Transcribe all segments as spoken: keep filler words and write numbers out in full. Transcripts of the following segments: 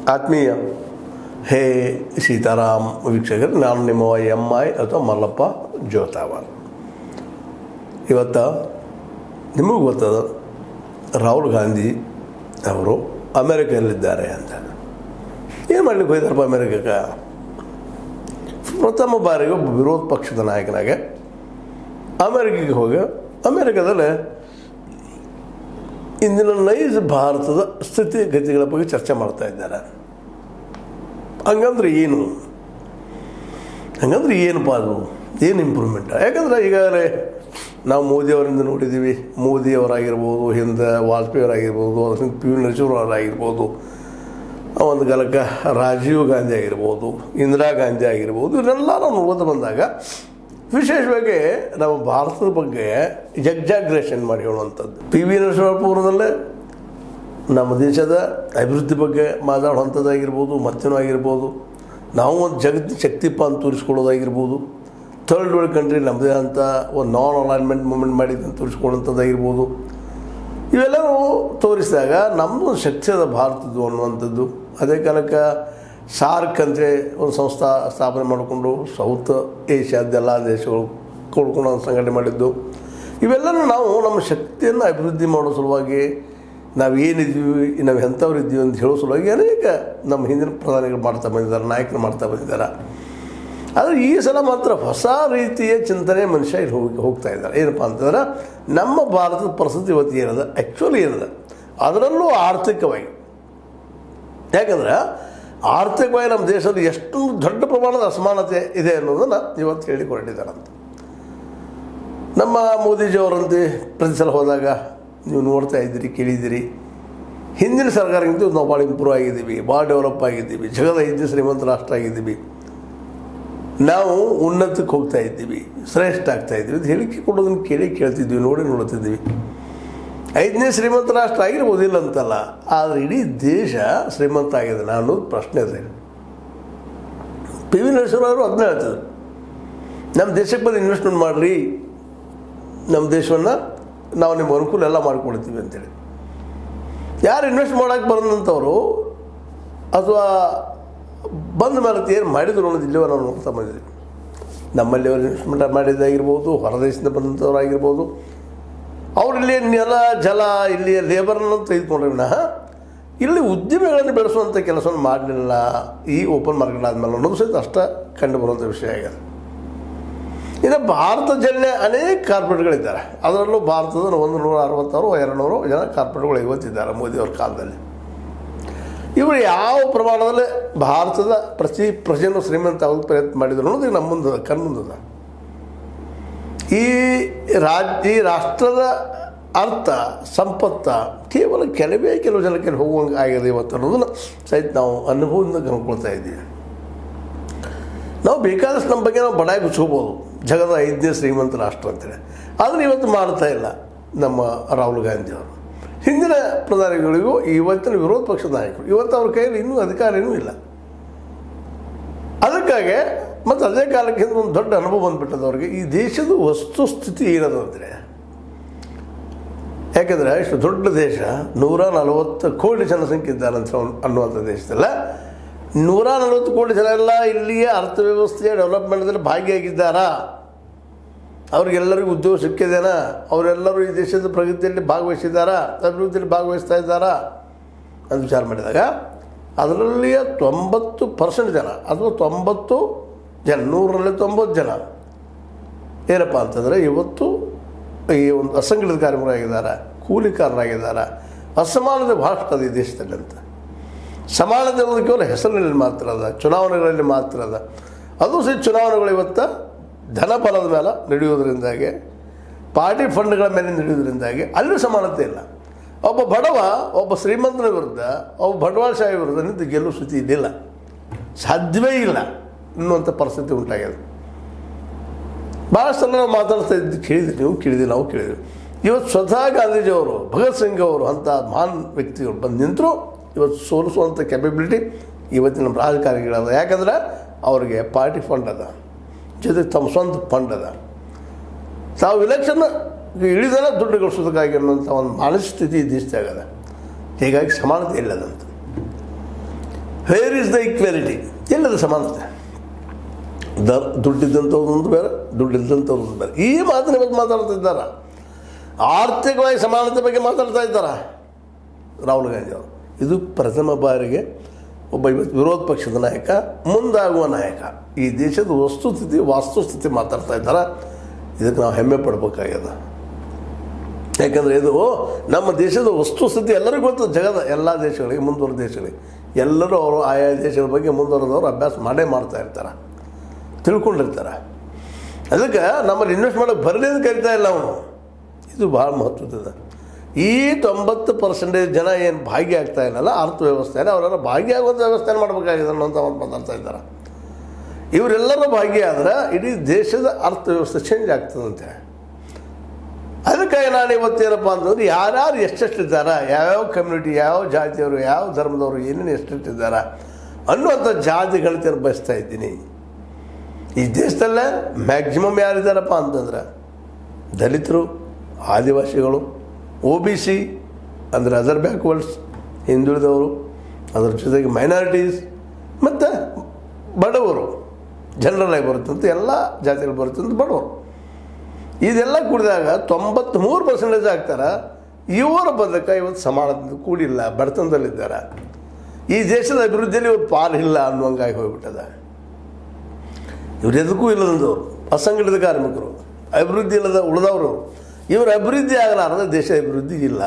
ಆತ್ಮೀಯ ಹೇ ಸೀತಾರಾಮ್ ವೀಕ್ಷಕರು, ನಾನು ನಿಮ್ಮ ಎಮ್ ಐ ಅಥವಾ ಮಲ್ಲಪ್ಪ ಜೋತಾವಾರ್. ಇವತ್ತು ನಿಮಗೂ ಗೊತ್ತದ ರಾಹುಲ್ ಗಾಂಧಿ ಅವರು ಅಮೇರಿಕದಲ್ಲಿದ್ದಾರೆ ಅಂತ. ಏನು ಮಾಡಲಿಕ್ಕೆ ಹೋಯ್ತಾರಪ್ಪ ಅಮೇರಿಕಕ್ಕೆ? ಪ್ರಥಮ ಬಾರಿಗೆ ಒಬ್ಬ ವಿರೋಧ ಪಕ್ಷದ ನಾಯಕನಾಗೆ ಅಮೇರಿಕೆಗೆ ಹೋಗಿ ಅಮೇರಿಕಾದಲ್ಲಿ ಇಂದಿನ ನೈಜ ಭಾರತದ ಸ್ಥಿತಿಗತಿಗಳ ಬಗ್ಗೆ ಚರ್ಚೆ ಮಾಡ್ತಾ ಇದ್ದಾರೆ. ಹಂಗಂದ್ರೆ ಏನು ಹಂಗಂದ್ರೆ ಏನಪ್ಪ ಅದು, ಏನು ಇಂಪ್ರೂವ್ಮೆಂಟ್? ಯಾಕಂದ್ರೆ ಈಗಾಗಲೇ ನಾವು ಮೋದಿಯವರಿಂದ ನೋಡಿದ್ದೀವಿ. ಮೋದಿಯವರಾಗಿರ್ಬೋದು, ಹಿಂದೆ ವಾಜಪೇಯಿಯವರಾಗಿರ್ಬೋದು, ಅದರಿಂದ ಪಿ ವಿ ನರಸಿಂಹರಾಗಿರ್ಬೋದು, ಒಂದು ಕಾಲಕ್ಕೆ ರಾಜೀವ್ ಗಾಂಧಿ ಆಗಿರ್ಬೋದು, ಇಂದಿರಾ ಗಾಂಧಿ ಆಗಿರ್ಬೋದು, ಇವರೆಲ್ಲ ನಾವು ನೋಡ್ತಾ ಬಂದಾಗ ವಿಶೇಷವಾಗಿ ನಮ್ಮ ಭಾರತದ ಬಗ್ಗೆ ಎಕ್ಸಾಗ್ರೇಷನ್ ಮಾಡಿ ಹೇಳುವಂಥದ್ದು. ಪಿ ವಿ ನರಸಿಂಹಪುರದಲ್ಲೇ ನಮ್ಮ ದೇಶದ ಅಭಿವೃದ್ಧಿ ಬಗ್ಗೆ ಮಾತಾಡುವಂಥದ್ದಾಗಿರ್ಬೋದು, ಮತ್ತೇನೂ ಆಗಿರ್ಬೋದು, ನಾವು ಒಂದು ಜಗತ್ತಿನ ಶಕ್ತಿಪ್ಪ ಅಂತ ತೋರಿಸ್ಕೊಳ್ಳೋದಾಗಿರ್ಬೋದು, ಥರ್ಡ್ ವರ್ಲ್ಡ್ ಕಂಟ್ರಿ ನಮ್ಮದೇ ಅಂತ ಒಂದು ನಾನ್ ಅಲೈನ್ಮೆಂಟ್ ಮೂಮೆಂಟ್ ಮಾಡಿದ್ದು ತೋರಿಸ್ಕೊಳ್ಳೋಂಥದ್ದಾಗಿರ್ಬೋದು, ಇವೆಲ್ಲವೂ ತೋರಿಸಿದಾಗ ನಮ್ಮದು ಶಕ್ತಿಯಾದ ಭಾರತದ್ದು ಅನ್ನುವಂಥದ್ದು. ಅದೇ ಕಾಲಕ್ಕೆ ಸಾರ್ಕ್ ಅಂದರೆ ಒಂದು ಸಂಸ್ಥಾ ಸ್ಥಾಪನೆ ಮಾಡಿಕೊಂಡು ಸೌತ್ ಏಷ್ಯಾದ್ದೆಲ್ಲ ದೇಶಗಳು ಕೊಡ್ಕೊಂಡು ಒಂದು ಸಂಘಟನೆ ಮಾಡಿದ್ದು. ಇವೆಲ್ಲವೂ ನಾವು ನಮ್ಮ ಶಕ್ತಿಯನ್ನು ಅಭಿವೃದ್ಧಿ ಮಾಡೋ ಸಲುವಾಗಿ ನಾವು ಏನಿದ್ದೀವಿ, ನಾವು ಎಂಥವ್ರು ಇದ್ದೀವಿ ಅಂತ ಹೇಳೋ ಸಲುವಾಗಿ ಅನೇಕ ನಮ್ಮ ಹಿಂದಿನ ಪ್ರಧಾನಿಗಳು ಮಾಡ್ತಾ ಬಂದಿದ್ದಾರೆ, ನಾಯಕರು ಮಾಡ್ತಾ ಬಂದಿದ್ದಾರೆ. ಆದರೆ ಈ ಸಲ ಮಾತ್ರ ಹೊಸ ರೀತಿಯ ಚಿಂತನೆ ಮನುಷ್ಯ ಇಲ್ಲಿ ಹೋಗಿ ಹೋಗ್ತಾ ಇದ್ದಾರೆ. ಏನಪ್ಪ ಅಂತಂದ್ರೆ, ನಮ್ಮ ಭಾರತದ ಪರಿಸ್ಥಿತಿ ಇವತ್ತು ಏನದ, ಆ್ಯಕ್ಚುಲಿ ಏನದ, ಅದರಲ್ಲೂ ಆರ್ಥಿಕವಾಗಿ. ಯಾಕಂದ್ರೆ ಆರ್ಥಿಕವಾಗಿ ನಮ್ಮ ದೇಶದಲ್ಲಿ ಎಷ್ಟೊಂದು ದೊಡ್ಡ ಪ್ರಮಾಣದ ಅಸಮಾನತೆ ಇದೆ ಅನ್ನೋದನ್ನು ಇವತ್ತು ಹೇಳಿಕೊಂಡಿದ್ದಾರಂತ. ನಮ್ಮ ಮೋದಿಜಿಯವರಂತೆ ಪ್ರತಿ ಸಲ ಹೋದಾಗ ನೀವು ನೋಡ್ತಾ ಇದ್ದೀರಿ, ಕೇಳಿದ್ದೀರಿ, ಹಿಂದಿನ ಸರ್ಕಾರಕ್ಕಿಂತ ನಾವು ಭಾಳ ಇಂಪ್ರೂವ್ ಆಗಿದ್ದೀವಿ, ಭಾಳ ಡೆವಲಪ್ ಆಗಿದ್ದೀವಿ, ಜಗದ ಐದನೇ ಶ್ರೀಮಂತ ರಾಷ್ಟ್ರ ಆಗಿದ್ದೀವಿ, ನಾವು ಉನ್ನತಕ್ಕೆ ಹೋಗ್ತಾ ಇದ್ದೀವಿ, ಶ್ರೇಷ್ಠ ಆಗ್ತಾ ಇದ್ದೀವಿ ಅಂತ ಹೇಳಿಕೆ ಕೊಡೋದನ್ನು ಕೇಳಿ ಕೇಳ್ತಿದ್ವಿ, ನೋಡಿ ನೋಡ್ತಿದ್ದೀವಿ. ಐದನೇ ಶ್ರೀಮಂತ ರಾಷ್ಟ್ರ ಆಗಿರ್ಬೋದಿಲ್ಲ ಅಂತಲ್ಲ, ಆದರೆ ಇಡೀ ದೇಶ ಶ್ರೀಮಂತ ಆಗಿದೆ ಅನ್ನೋದು ಪ್ರಶ್ನೆ ಇದೆ. ಪಿ ವಿ ನರಸಿಂಹರಾವರು ಅದನ್ನ ಹೇಳ್ತಿದ್ರು, ನಮ್ಮ ದೇಶಕ್ಕೆ ಬಂದು ಇನ್ವೆಸ್ಟ್ಮೆಂಟ್ ಮಾಡಿರಿ, ನಮ್ಮ ದೇಶವನ್ನು ನಾವು ನಿಮ್ಮ ಅನುಕೂಲ ಎಲ್ಲ ಮಾಡಿಕೊಡ್ತೀವಿ ಅಂತೇಳಿ. ಯಾರು ಇನ್ವೆಸ್ಟ್ ಮಾಡೋಕ್ಕೆ ಬರೋದಂಥವ್ರು ಅಥವಾ ಬಂದ ಮೇಲೆ ಏನು ಮಾಡಿದ್ರು ಅನ್ನೋದು ಇಲ್ಲಿವರೆ ನಾವು ನೋಡ್ತಾ ಬಂದಿದ್ದೀವಿ. ನಮ್ಮಲ್ಲಿ ಅವರು ಇನ್ವೆಸ್ಟ್ಮೆಂಟ್ ಮಾಡಿದ್ದಾಗಿರ್ಬೋದು, ಹೊರದೇಶದಿಂದ ಬಂದಂಥವ್ರಾಗಿರ್ಬೋದು, ಅವ್ರು ಇಲ್ಲಿ ನೆಲ ಜಲ ಇಲ್ಲಿಯ ಲೇಬರ್ನ ತೆಗೆದುಕೊಂಡ್ರೆ ವಿನಃ ಇಲ್ಲಿ ಉದ್ಯಮಿಗಳನ್ನು ಬೆಳೆಸುವಂಥ ಕೆಲಸವನ್ನು ಮಾಡಲಿಲ್ಲ ಈ ಓಪನ್ ಮಾರ್ಕೆಟ್ ಆದಮೇಲೆ ಅನ್ನೋದು ಸಹಿತ ಅಷ್ಟ ಕಂಡು ಬರುವಂಥ ವಿಷಯ ಆಗಿದೆ. ಇನ್ನು ಭಾರತ ಜಲ್ಲೆ ಅನೇಕ ಕಾರ್ಪೊರೇಟ್ಗಳಿದ್ದಾರೆ. ಅದರಲ್ಲೂ ಭಾರತದ ಒಂದು ನೂರ ಅರವತ್ತಾರು ಎರಡು ನೂರು ಜನ ಕಾರ್ಪೊರೇಟ್ಗಳು ಇವತ್ತಿದ್ದಾರೆ ಮೋದಿಯವ್ರ ಕಾಲದಲ್ಲಿ. ಇವರು ಯಾವ ಪ್ರಮಾಣದಲ್ಲಿ ಭಾರತದ ಪ್ರತಿ ಪ್ರಜೆಯನ್ನು ಶ್ರೀಮಂತ ಆಗೋಕ್ಕೆ ಪ್ರಯತ್ನ ಮಾಡಿದ್ರು ಅನ್ನೋದು ನಮ್ಮ ಮುಂದೆ ಕಣ್ಮುಂದದ. ಈ ರಾಜ್ ಈ ರಾಷ್ಟ್ರದ ಅರ್ಥ ಸಂಪತ್ತ ಕೇವಲ ಕೆಲವೇ ಕೆಲವು ಜನಕ್ಕೆ ಹೋಗುವಂಗೆ ಆಗಿದೆ ಇವತ್ತು ಅನ್ನೋದನ್ನು ಸಹಿತ ನಾವು ಅನುಭವದಿಂದ ಕಂಡುಕೊಳ್ತಾ ಇದ್ದೀವಿ. ನಾವು ಬೇಕಾದಷ್ಟು ನಮ್ಮ ಬಗ್ಗೆ ನಾವು ಬಡಾಯಿ ಗುಚ್ಕೋಬೋದು, ಜಗದ ಐದನೇ ಶ್ರೀಮಂತ ರಾಷ್ಟ್ರ ಅಂತೇಳಿ. ಅದನ್ನು ಇವತ್ತು ಮಾಡ್ತಾ ಇಲ್ಲ ನಮ್ಮ ರಾಹುಲ್ ಗಾಂಧಿಯವರು. ಹಿಂದಿನ ಪ್ರಧಾನಿಗಳಿಗೂ ಇವತ್ತಿನ ವಿರೋಧ ಪಕ್ಷದ ನಾಯಕರು ಇವತ್ತು ಅವ್ರ ಕೈಯಲ್ಲಿ ಇನ್ನೂ ಅಧಿಕಾರ ಏನೂ ಇಲ್ಲ. ಅದಕ್ಕಾಗಿ ಮತ್ತು ಅದೇ ಕಾಲಕ್ಕೆ ಹಿಂದೆ ಒಂದು ದೊಡ್ಡ ಅನುಭವ ಬಂದುಬಿಟ್ಟದವ್ರಿಗೆ ಈ ದೇಶದ ವಸ್ತುಸ್ಥಿತಿ ಏನದು ಅಂದರೆ, ಯಾಕೆಂದರೆ ಇಷ್ಟು ದೊಡ್ಡ ದೇಶ, ನೂರ ನಲವತ್ತು ಕೋಟಿ ಜನಸಂಖ್ಯೆ ಇದ್ದಾರಂತ ಅನ್ನುವಂಥ ದೇಶದಲ್ಲ, ನೂರ ನಲವತ್ತು ಕೋಟಿ ಜನ ಎಲ್ಲ ಇಲ್ಲಿಯ ಅರ್ಥವ್ಯವಸ್ಥೆಯ ಡೆವಲಪ್ಮೆಂಟ್ದಲ್ಲಿ ಭಾಗಿಯಾಗಿದ್ದಾರಾ? ಅವ್ರಿಗೆಲ್ಲರಿಗೂ ಉದ್ಯೋಗ ಸಿಕ್ಕಿದೇನಾ? ಅವರೆಲ್ಲರೂ ಈ ದೇಶದ ಪ್ರಗತಿಯಲ್ಲಿ ಭಾಗವಹಿಸಿದ್ದಾರಾ, ಅಭಿವೃದ್ಧಿಯಲ್ಲಿ ಭಾಗವಹಿಸ್ತಾ ಇದ್ದಾರಾ ಅಂತ ವಿಚಾರ ಮಾಡಿದಾಗ ಅದರಲ್ಲಿಯ ತೊಂಬತ್ತು ಪರ್ಸೆಂಟ್ ಜನ ಅಥವಾ ತೊಂಬತ್ತು ಜನ ನೂರರಲ್ಲಿ ತೊಂಬತ್ತು ಜನ ಏನಪ್ಪ ಅಂತಂದರೆ ಇವತ್ತು ಈ ಒಂದು ಅಸಂಘಟಿತ ಕಾರ್ಮಿಕರಾಗಿದ್ದಾರೆ, ಕೂಲಿಕಾರರಾಗಿದ್ದಾರೆ. ಅಸಮಾನತೆ ಭಾಳಷ್ಟು ಅದು ಈ ದೇಶದಲ್ಲಿ ಅಂತ. ಸಮಾನತೆ ಅನ್ನೋದು ಕೇವಲ ಹೆಸರಿನಲ್ಲಿ ಮಾತ್ರ ಅದ, ಚುನಾವಣೆಗಳಲ್ಲಿ ಮಾತ್ರ ಅದ. ಅದು ಸಹ ಚುನಾವಣೆಗಳು ಇವತ್ತು ಧನಫಲದ ಮೇಲೆ ನಡೆಯೋದ್ರಿಂದಾಗಿ, ಪಾರ್ಟಿ ಫಂಡ್ಗಳ ಮೇಲೆ ನಡೆಯೋದ್ರಿಂದಾಗಿ ಅಲ್ಲಿ ಸಮಾನತೆ ಇಲ್ಲ. ಒಬ್ಬ ಬಡವ ಒಬ್ಬ ಶ್ರೀಮಂತನ ವಿರುದ್ಧ, ಒಬ್ಬ ಬಂಡವಾಳಶಾಹಿ ವಿರುದ್ಧ ನಿಂತು ಗೆಲ್ಲುವ ಸ್ಥಿತಿ ಇದ್ದಿಲ್ಲ, ಸಾಧ್ಯವೇ ಇಲ್ಲ ಅನ್ನುವಂಥ ಪರಿಸ್ಥಿತಿ ಉಂಟಾಗಿದೆ. ಭಾಳಷ್ಟು ಸಲ ನಾವು ಮಾತಾಡ್ತಾ ಇದ್ದು ಕೇಳಿದ್ರಿ, ನೀವು ಕೇಳಿದ್ವಿ, ನಾವು ಕೇಳಿದ್ವಿ. ಇವತ್ತು ಸ್ವತಃ ಗಾಂಧೀಜಿಯವರು, ಭಗತ್ ಸಿಂಗ್ ಅವರು ಅಂಥ ಮಹಾನ್ ವ್ಯಕ್ತಿಗಳು ಬಂದು ನಿಂತರೂ ಇವತ್ತು ಸೋಲಿಸುವಂಥ ಕೆಪಬಿಲಿಟಿ ಇವತ್ತಿನ ನಮ್ಮ ರಾಜಕಾರಣಿಗಳದ. ಯಾಕಂದ್ರೆ ಅವ್ರಿಗೆ ಪಾರ್ಟಿ ಫಂಡ್ ಅದ, ಜೊತೆಗೆ ತಮ್ಮ ಸ್ವಂತ ಫಂಡ್ ಅದ. ತಾವು ಇಲೆಕ್ಷನ್ ಇಳಿದರ ದುಡ್ಡು ಗಳಿಸೋದಕ್ಕಾಗಿ ಅನ್ನೋಂಥ ಒಂದು ಮಾನಸಿಕ ಸ್ಥಿತಿ ದೇಶದಾಗದ. ಹೀಗಾಗಿ ಸಮಾನತೆ ಇಲ್ಲದಂತ. Where is the equality? ಎಲ್ಲದ ಸಮಾನತೆ? ದ ದುಡ್ಡಿದ್ದಂಥವ್ರೊಂದು ಬೇರೆ, ದುಡ್ಡಿದ್ದಂಥವ್ರೊಂದು ಬೇರೆ. ಈ ಮಾತಿನ ಬಗ್ಗೆ ಮಾತಾಡ್ತಿದ್ದಾರೆ. ಆರ್ಥಿಕವಾಗಿ ಸಮಾನತೆ ಬಗ್ಗೆ ಮಾತಾಡ್ತಾ ಇದ್ದಾರೆ ರಾಹುಲ್ ಗಾಂಧಿ ಅವರು. ಇದು ಪ್ರಥಮ ಬಾರಿಗೆ ಒಬ್ಬ ಇವತ್ತು ವಿರೋಧ ಪಕ್ಷದ ನಾಯಕ, ಮುಂದಾಗುವ ನಾಯಕ, ಈ ದೇಶದ ವಸ್ತುಸ್ಥಿತಿ ವಾಸ್ತುಸ್ಥಿತಿ ಮಾತಾಡ್ತಾ ಇದ್ದಾರೆ. ಇದಕ್ಕೆ ನಾವು ಹೆಮ್ಮೆ ಪಡಬೇಕಾಗ್ಯದ. ಯಾಕಂದರೆ ಇದು ನಮ್ಮ ದೇಶದ ವಸ್ತುಸ್ಥಿತಿ ಎಲ್ಲರಿಗೂ ಗೊತ್ತು. ಜಗದ ಎಲ್ಲ ದೇಶಗಳಿಗೆ, ಮುಂದುವರೆದ ದೇಶಗಳಿಗೆ ಎಲ್ಲರೂ ಅವರು ಆಯಾ ದೇಶಗಳ ಬಗ್ಗೆ ಮುಂದುವರೆದವರು ಅಭ್ಯಾಸ ಮಾಡೇ ಮಾಡ್ತಾ ಇರ್ತಾರೆ, ತಿಳ್ಕೊಂಡಿರ್ತಾರೆ. ಅದಕ್ಕೆ ನಮ್ಮಲ್ಲಿ ಇನ್ವೆಸ್ಟ್ ಮಾಡೋಕ್ಕೆ ಬರಲಿ ಅಂತ ಕರಿತಾ ಇಲ್ಲ ಅವನು. ಇದು ಭಾಳ ಮಹತ್ವದ. ಈ ತೊಂಬತ್ತು ಪರ್ಸೆಂಟೇಜ್ ಜನ ಏನು ಭಾಗಿಯಾಗ್ತಾ ಇಲ್ಲಲ್ಲ ಅರ್ಥವ್ಯವಸ್ಥೆಯಲ್ಲಿ, ಅವರೆಲ್ಲ ಭಾಗಿಯಾಗುವಂಥ ವ್ಯವಸ್ಥೆಯನ್ನು ಮಾಡಬೇಕಾಗಿದೆ ಅನ್ನೋಂಥ ಒಂದು ಮಾತಾಡ್ತಾ ಇದ್ದಾರೆ. ಇವರೆಲ್ಲರೂ ಭಾಗಿಯಾದ್ರೆ ಇಡೀ ದೇಶದ ಅರ್ಥವ್ಯವಸ್ಥೆ ಚೇಂಜ್ ಆಗ್ತದಂತೆ. ಅದಕ್ಕಾಗಿ ನಾನು ಇವತ್ತೇನಪ್ಪ ಅಂತಂದ್ರೆ ಯಾರ್ಯಾರು ಎಷ್ಟೆಷ್ಟಿದ್ದಾರೆ, ಯಾವ್ಯಾವ ಕಮ್ಯುನಿಟಿ, ಯಾವ ಜಾತಿಯವರು, ಯಾವ ಧರ್ಮದವರು ಏನೇನು ಎಷ್ಟೆಷ್ಟಿದ್ದಾರೆ ಅನ್ನುವಂಥ ಜಾತಿ ಗಣಿತನ್ನು ಬಯಸ್ತಾ ಇದ್ದೀನಿ. ಈ ದೇಶದಲ್ಲೇ ಮ್ಯಾಕ್ಸಿಮಮ್ ಯಾರಿದ್ದಾರಪ್ಪ ಅಂತಂದ್ರೆ ದಲಿತರು, ಆದಿವಾಸಿಗಳು, ಒ ಬಿ ಸಿ ಅಂದರೆ ಅದರ್ ಬ್ಯಾಕ್ವರ್ಡ್ಸ್, ಹಿಂದುಳಿದವರು, ಅದರ ಜೊತೆಗೆ ಮೈನಾರಿಟೀಸ್ ಮತ್ತು ಬಡವರು. ಜನರಲಾಗಿ ಬರುತ್ತಂತ ಎಲ್ಲ ಜಾತಿಗಳು ಬರುತ್ತಂತ ಬಡವರು. ಇದೆಲ್ಲ ಕೂಡಿದಾಗ ತೊಂಬತ್ತ್ಮೂರು ಪರ್ಸೆಂಟೇಜ್ ಆಗ್ತಾರೆ. ಇವರ ಬದುಕ ಇವತ್ತು ಸಮಾನದಿಂದ ಕೂಡಿಲ್ಲ, ಬಡತನದಲ್ಲಿದ್ದಾರೆ. ಈ ದೇಶದ ಅಭಿವೃದ್ಧಿಯಲ್ಲಿ ಇವರು ಪಾಲಿಲ್ಲ ಅನ್ನುವಂಗಾಗಿ ಹೋಗ್ಬಿಟ್ಟದ. ಇವರು ಎದಕ್ಕೂ ಇಲ್ಲದಂಥವ್ರು, ಅಸಂಘಟಿತ ಕಾರ್ಮಿಕರು, ಅಭಿವೃದ್ಧಿ ಇಲ್ಲದ ಉಳಿದವರು. ಇವರು ಅಭಿವೃದ್ಧಿ ಆಗಲಾರದ ದೇಶ ಅಭಿವೃದ್ಧಿ ಇಲ್ಲ.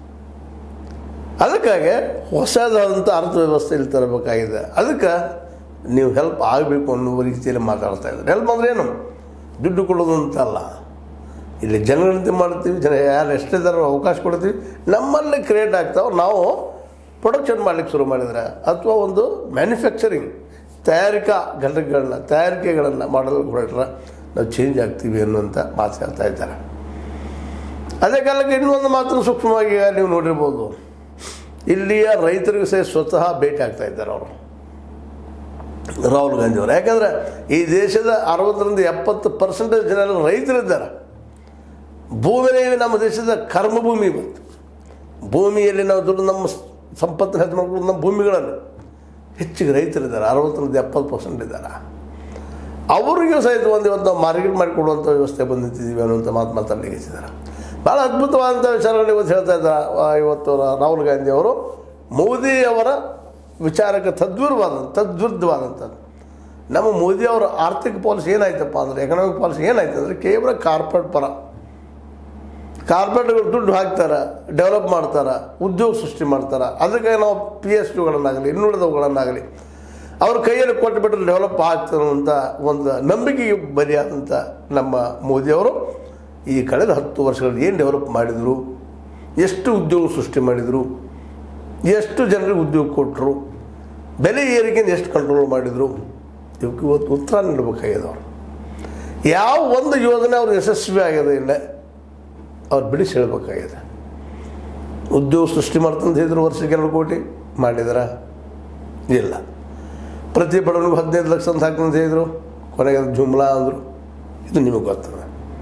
ಅದಕ್ಕಾಗಿ ಹೊಸದಾದಂಥ ಅರ್ಥವ್ಯವಸ್ಥೆಯಲ್ಲಿ ತರಬೇಕಾಗಿದೆ. ಅದಕ್ಕೆ ನೀವು ಹೆಲ್ಪ್ ಆಗಬೇಕು ಅನ್ನುವ ರೀತಿಯಲ್ಲಿ ಮಾತಾಡ್ತಾ ಇದ್ದಾರೆ. ಹೆಲ್ಪ್ ಅಂದರೆ ಏನು? ದುಡ್ಡು ಕೊಡೋದು ಅಂತಲ್ಲ. ಇಲ್ಲಿ ಜನಗಣತಿ ಮಾಡ್ತೀವಿ, ಜನ ಯಾರು ಎಷ್ಟಿದ್ದಾರೋ ಅವಕಾಶ ಕೊಡ್ತೀವಿ, ನಮ್ಮಲ್ಲಿ ಕ್ರಿಯೇಟ್ ಆಗ್ತಾವೆ. ನಾವು ಪ್ರೊಡಕ್ಷನ್ ಮಾಡಲಿಕ್ಕೆ ಶುರು ಮಾಡಿದರೆ ಅಥವಾ ಒಂದು ಮ್ಯಾನುಫ್ಯಾಕ್ಚರಿಂಗ್ ತಯಾರಿಕಾ ಘಟಕಗಳನ್ನ ತಯಾರಿಕೆಗಳನ್ನು ಮಾಡಲು ಹೊರಟ್ರೆ ನಾವು ಚೇಂಜ್ ಆಗ್ತೀವಿ ಅನ್ನುವಂಥ ಮಾತು ಹೇಳ್ತಾ ಇದ್ದಾರೆ. ಅದೇ ಕಾಲಕ್ಕೆ ಇನ್ನೊಂದು ಮಾತ್ರ ಸೂಕ್ಷ್ಮವಾಗಿ ನೀವು ನೋಡಿರ್ಬೋದು, ಇಲ್ಲಿಯ ರೈತರಿಗೂ ಸಹ ಸ್ವತಃ ಭೇಟಿ ಆಗ್ತಾ ಇದ್ದಾರೆ ಅವರು, ರಾಹುಲ್ ಗಾಂಧಿ ಅವರು. ಯಾಕಂದರೆ ಈ ದೇಶದ ಅರವತ್ತರಿಂದ ಎಪ್ಪತ್ತು ಪರ್ಸೆಂಟೇಜ್ ಜನ ರೈತರಿದ್ದಾರೆ. ಭೂಮಿಯಲ್ಲಿ ನಮ್ಮ ದೇಶದ ಕರ್ಮಭೂಮಿ ಬಂತು. ಭೂಮಿಯಲ್ಲಿ ನಾವು ದುಡ್ಡು ನಮ್ಮ ಸಂಪತ್ತನ್ನು ಹೆಚ್ಚು ಮಾಡ್ಕೊಂಡು ನಮ್ಮ ಭೂಮಿಗಳಲ್ಲಿ ಹೆಚ್ಚಿಗೆ ರೈತರಿದ್ದಾರೆ. ಅರವತ್ತರಿಂದ ಎಪ್ಪತ್ತು ಪರ್ಸೆಂಟ್ ಇದ್ದಾರೆ. ಅವರಿಗೂ ಸಹಿತ ಒಂದು ಇವತ್ತು ನಾವು ಮಾರ್ಕೆಟ್ ಮಾಡಿಕೊಡುವಂಥ ವ್ಯವಸ್ಥೆ ಬಂದಿದ್ದೀವಿ ಅನ್ನುವಂಥ ಮಾತು ಮಾತಾಡಲಿಕ್ಕಿದ್ದಾರೆ. ಭಾಳ ಅದ್ಭುತವಾದಂಥ ವಿಚಾರಗಳು ಇವತ್ತು ಹೇಳ್ತಾ ಇದ್ದಾರೆ. ಇವತ್ತು ರಾಹುಲ್ ಗಾಂಧಿ ಅವರು ಮೋದಿಯವರ ವಿಚಾರಕ್ಕೆ ತದ್ವಿರುವಾದ ತದ್ವಿರುದ್ಧವಾದಂಥದ್ದು. ನಮ್ಮ ಮೋದಿಯವರ ಆರ್ಥಿಕ ಪಾಲಿಸಿ ಏನಾಯ್ತಪ್ಪ ಅಂದರೆ, ಎಕನಾಮಿಕ್ ಪಾಲಿಸಿ ಏನಾಯ್ತು ಅಂದರೆ ಕೇವಲ ಕಾರ್ಪೊರೇಟ್ ಪರ. ಕಾರ್ಪೊರೇಟ್ಗಳು ದುಡ್ಡು ಹಾಕ್ತಾರೆ, ಡೆವಲಪ್ ಮಾಡ್ತಾರೆ, ಉದ್ಯೋಗ ಸೃಷ್ಟಿ ಮಾಡ್ತಾರೆ. ಅದಕ್ಕೆ ನಾವು ಪಿ ಎಸ್ ಯುಗಳನ್ನಾಗಲಿ ಇನ್ನುಳಿದವುಗಳನ್ನಾಗಲಿ ಅವ್ರ ಕೈಯಲ್ಲಿ ಕೊಟ್ಟುಬಿಟ್ರೆ ಡೆವಲಪ್ ಆಗ್ತದೆ ಅಂತ ಒಂದು ನಂಬಿಕೆಗೆ ಬಲಿಯಾದಂಥ ನಮ್ಮ ಮೋದಿಯವರು ಈ ಕಳೆದ ಹತ್ತು ವರ್ಷಗಳಲ್ಲಿ ಏನು ಡೆವಲಪ್ ಮಾಡಿದರು, ಎಷ್ಟು ಉದ್ಯೋಗ ಸೃಷ್ಟಿ ಮಾಡಿದರು, ಎಷ್ಟು ಜನರಿಗೆ ಉದ್ಯೋಗ ಕೊಟ್ಟರು, ಬೆಲೆ ಏರಿಕೆಯಿಂದ ಎಷ್ಟು ಕಂಟ್ರೋಲ್ ಮಾಡಿದರು, ಇವಕ್ಕೆ ಇವತ್ತು ಉತ್ತರ ನೀಡಬೇಕಾಗಿದೆ. ಅವರು ಯಾವ ಒಂದು ಯೋಜನೆ ಅವ್ರು ಯಶಸ್ವಿ ಆಗೋದೇ ಇಲ್ಲ, ಅವ್ರು ಬಿಡಿಸಿ ಹೇಳಬೇಕಾಗಿದೆ. ಉದ್ಯೋಗ ಸೃಷ್ಟಿ ಮಾಡ್ತಂತ ಹೇಳಿದ್ರು, ವರ್ಷಕ್ಕೆ ಎರಡು ಕೋಟಿ ಮಾಡಿದಾರ? ಇಲ್ಲ. ಪ್ರತಿ ಬಡವನಿಗೂ ಹದಿನೈದು ಲಕ್ಷ ಅಂತ ಹಾಕಂತ ಹೇಳಿದರು, ಕೊನೆಗೆ ಅದು ಜುಮ್ಲಾ ಅಂದರು. ಇದು ನಿಮಗೆ ಗೊತ್ತದ.